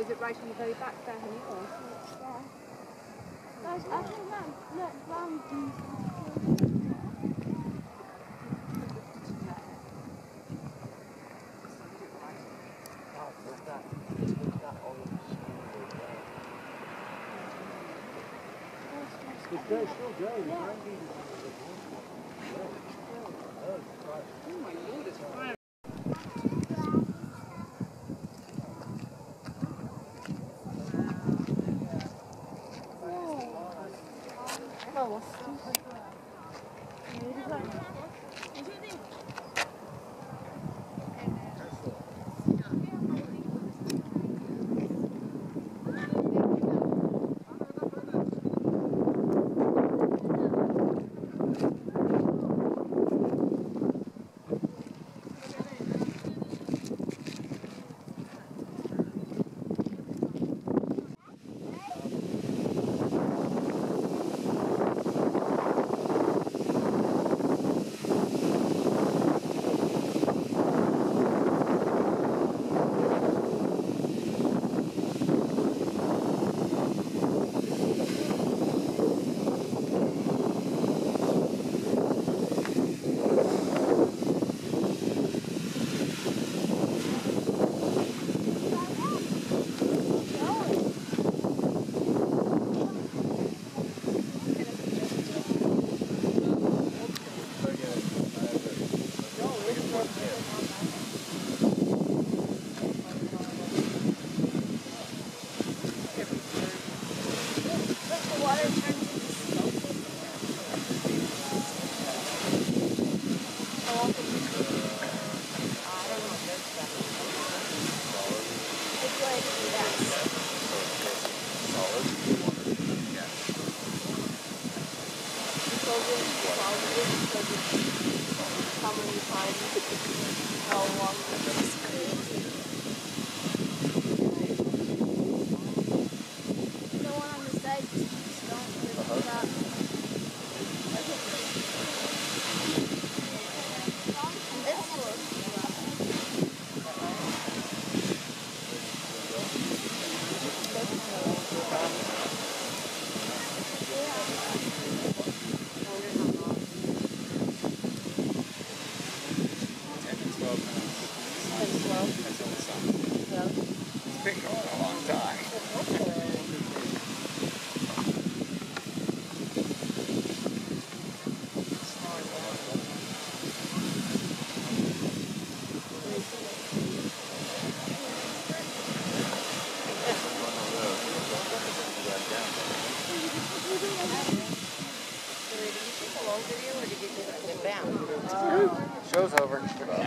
is it right on the very back there, honey? Or? Yeah. Guys, I think that round It's still going. Yeah. Oh my lord, it's fire. Show's over.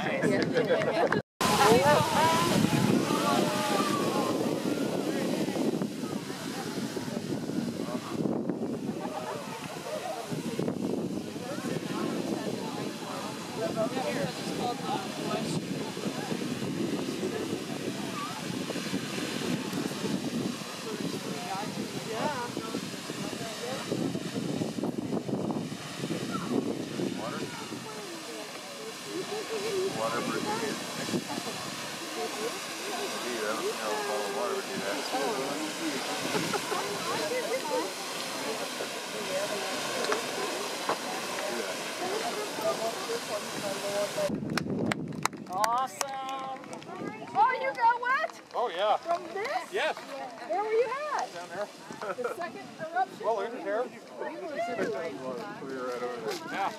Awesome! Oh, you got wet? Oh, yeah. From this? Yes. Where were you at? Down there. The second eruption? Well, in here. We were right We were right over there. Yeah.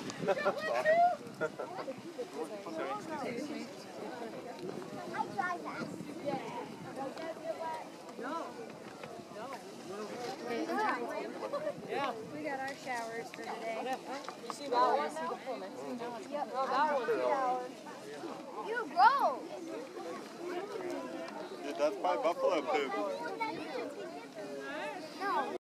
No. Yeah. We got our showers for today. You see that one now? Yep. Oh, that one. You grow. Yeah, that's by buffalo poop. No.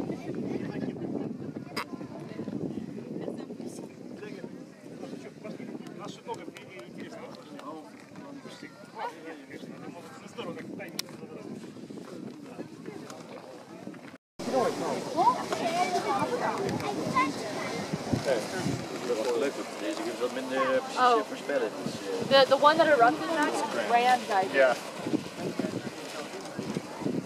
Oh, the one that erupted, that's Grand Geyser. Yeah.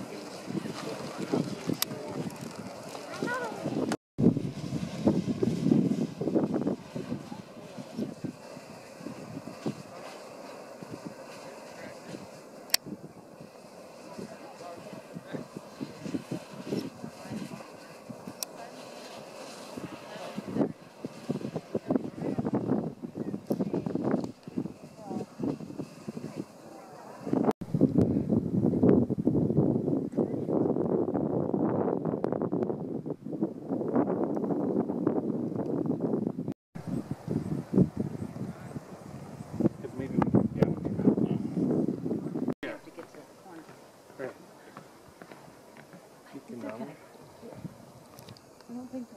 don't think so.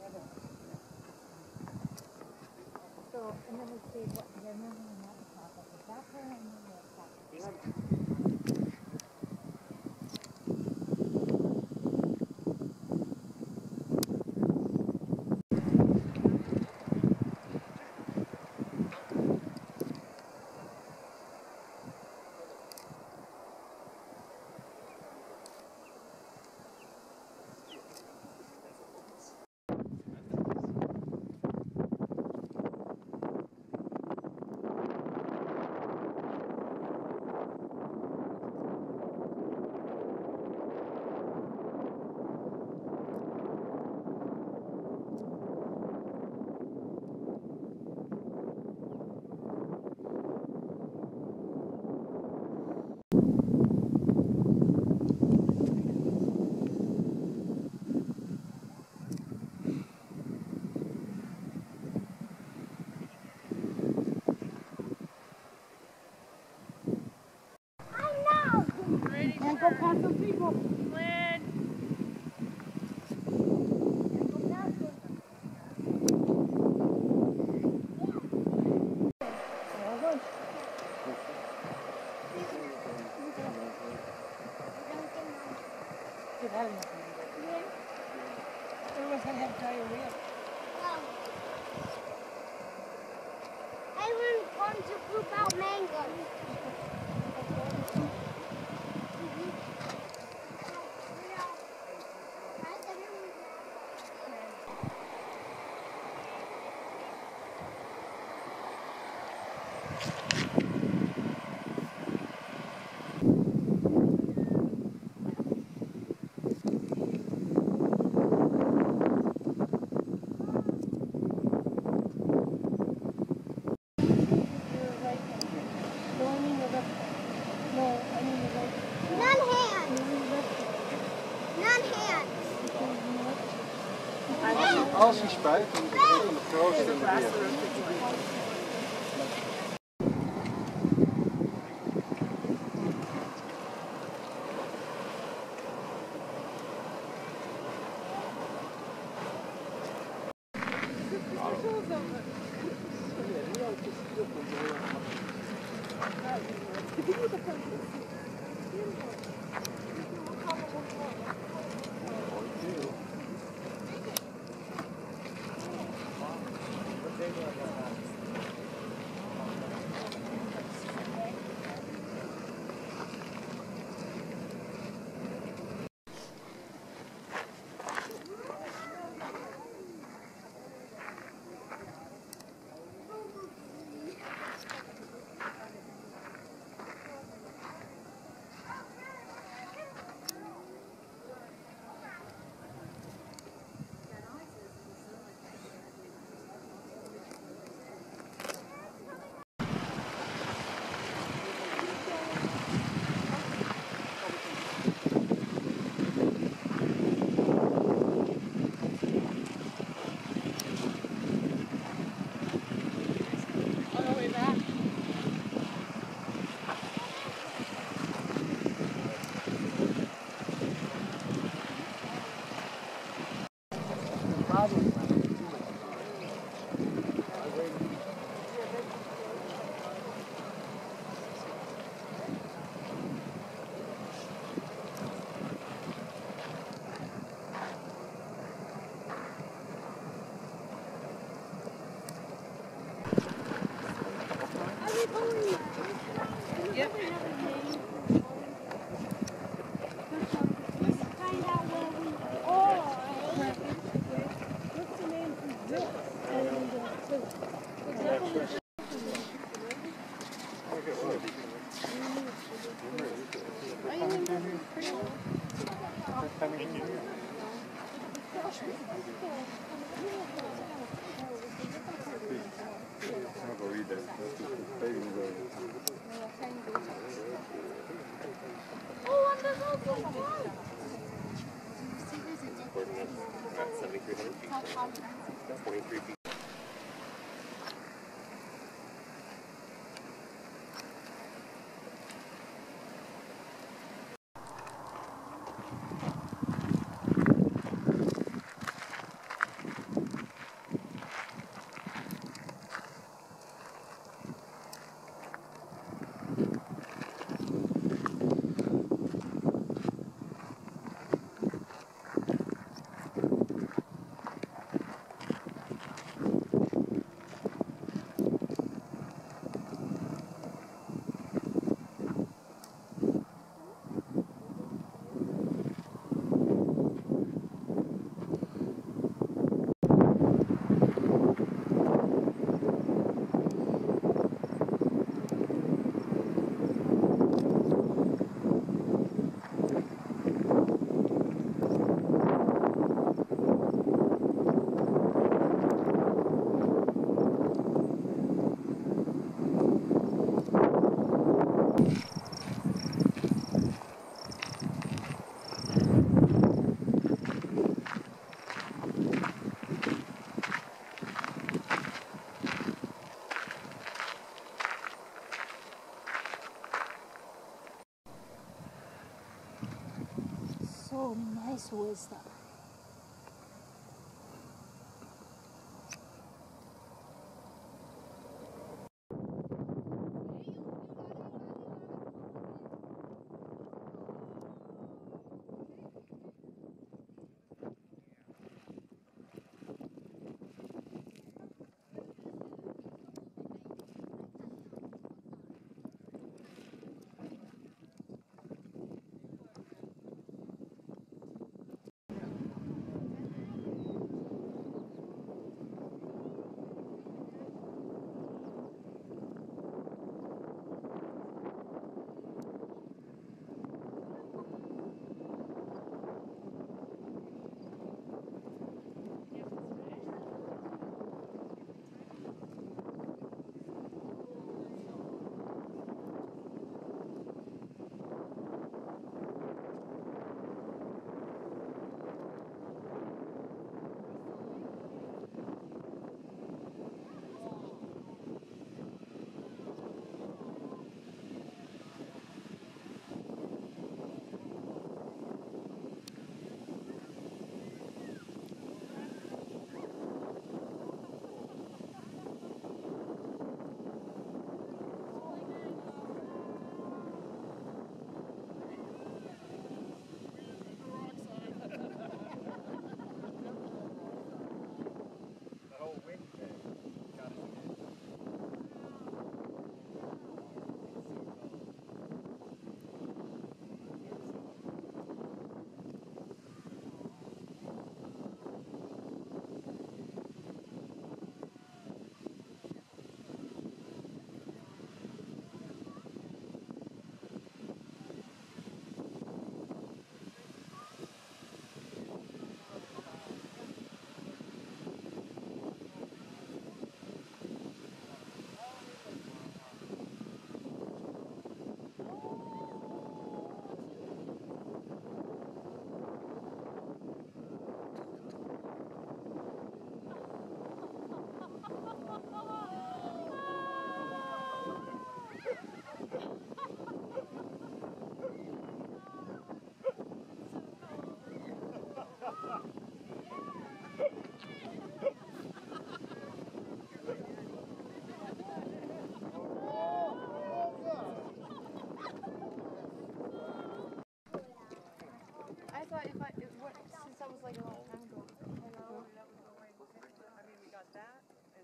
So, and then we see what they're moving on the top of the backer and then the top. And go past some people. Lynn. Everyone's gonna have diarrhea. Everyone's going to poop out mangoes. Als hij spuit, dan is het een van de grootste in de wereld. so nice wisdom. I thought since I was like a long time ago. That was the way. I mean, we got that, and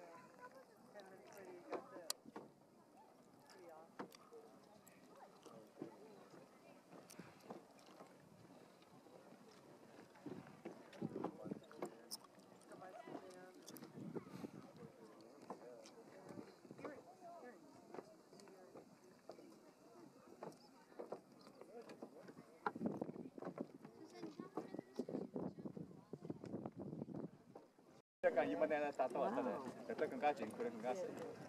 10 minutes later you got this. Pretty awesome. 약간 이번에는 다 떠왔잖아요. 그때 건가지, 그래 건가지.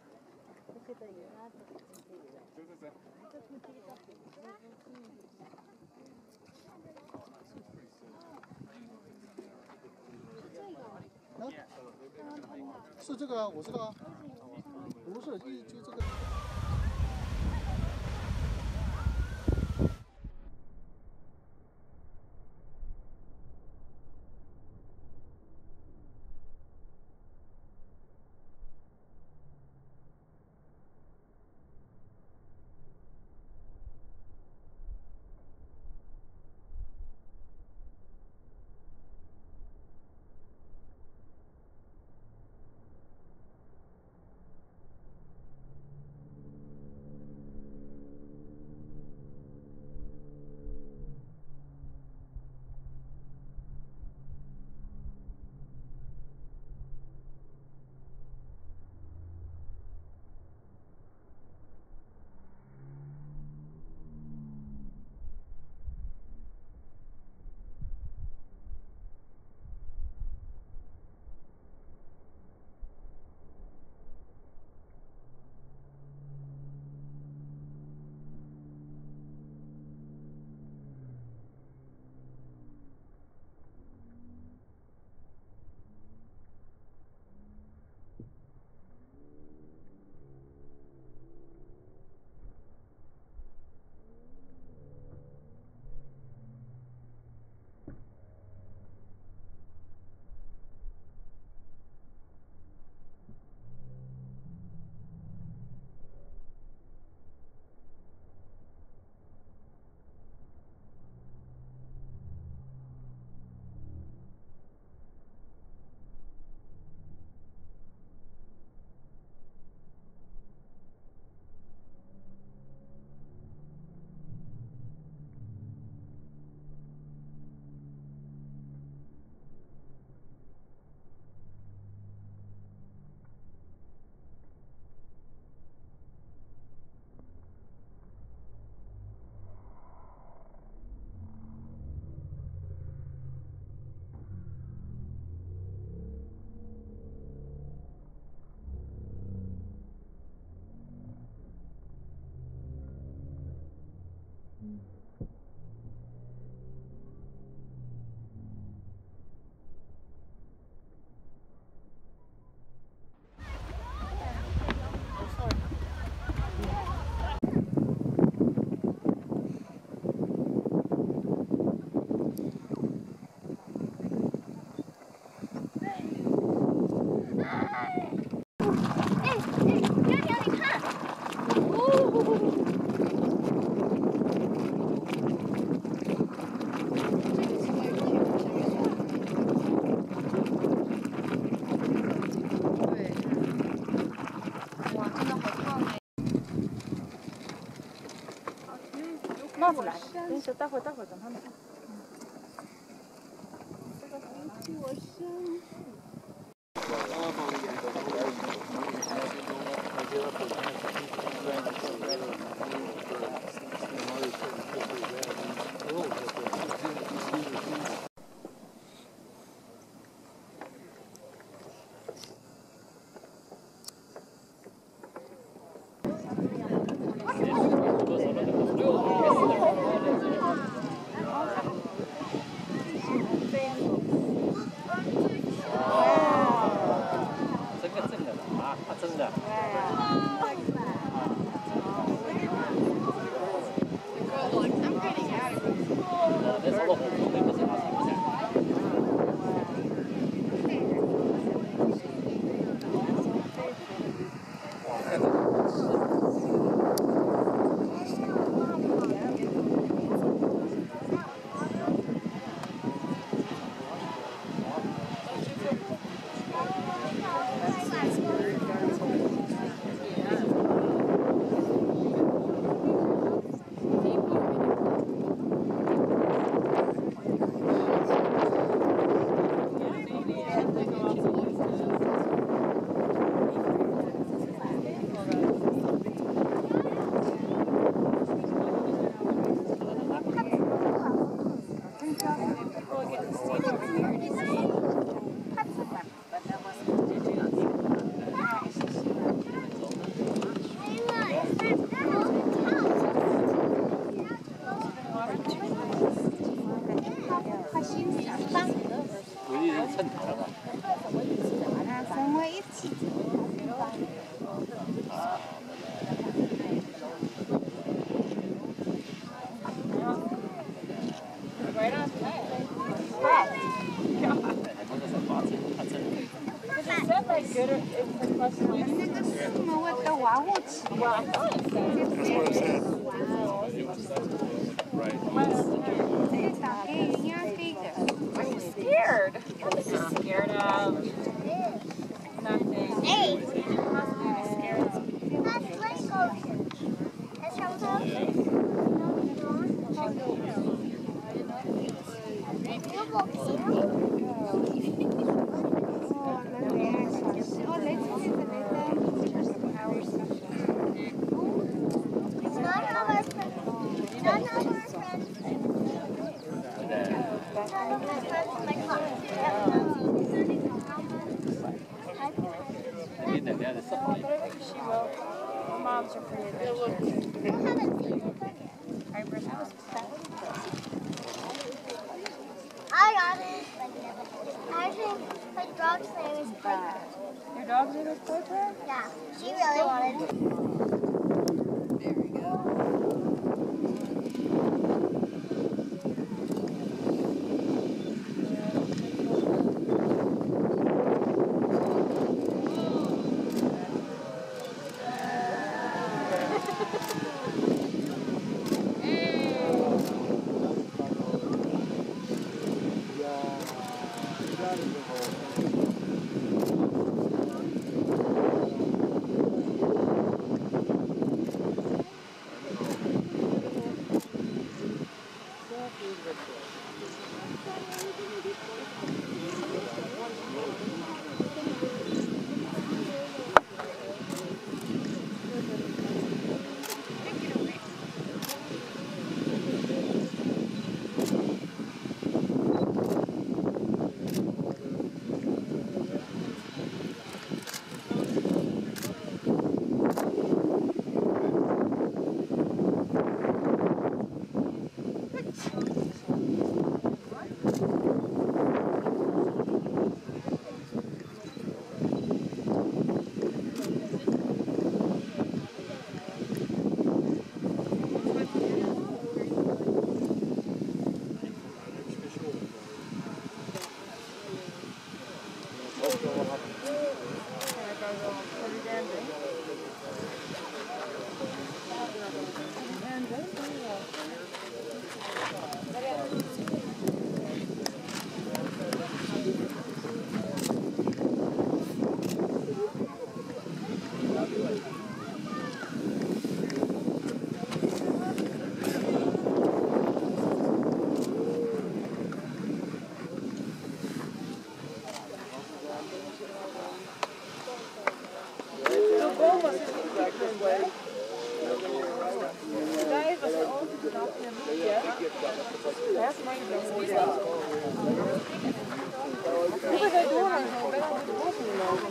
어? 是这个啊，我知道啊，不是就这个。 行行，待会儿等他们。 I got it. I think my dog's name is Piper. Your dog's name is Piper? Yeah, she really wanted to. There we go. hebt, maar je bent niet zo. Hoe ga je door naar zo? Ben je door de bossen gelopen?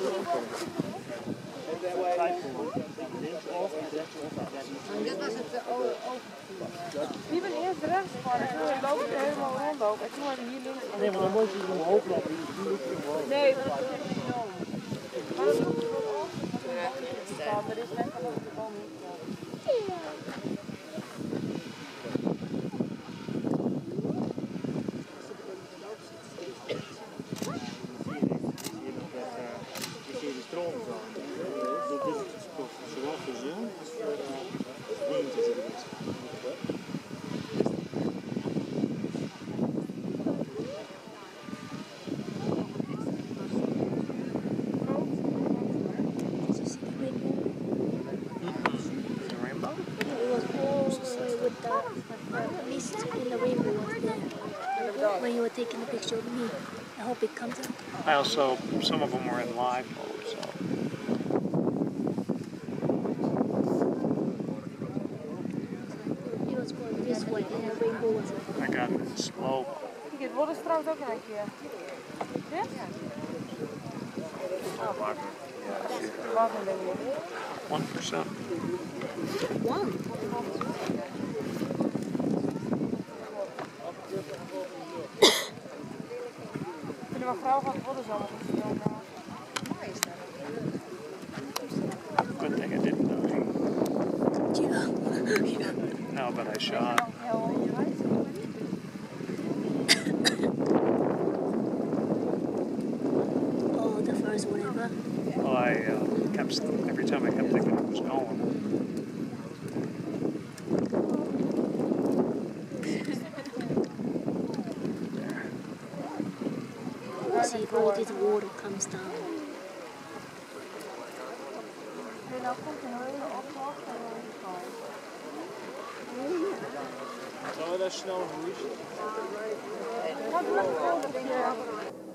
Dit was het wie ben eerst rechts van en toen loop ik helemaal rond ook. En toen had ik hier links. Nee, maar dan moet je omhoog lopen. Nee, dat is niet nodig. Maar dat doe je wel op. Er is net al de boom niet. When you were taking a picture of me, I hope it comes out. I also, some of them were in live mode, so. It was going this way and the rainbow was I got it in slow. Kijk, het wordt is trouwens ook een keer. Dit? Wat een ding. 1%. one. Mijn vrouw gaat worden zo. Good thing I didn't die. No, but I shot. Oh, the first one ever. Well, I kept, every time I kept thinking it was going. See if all this water comes down. Zullen we dat snel verliezen?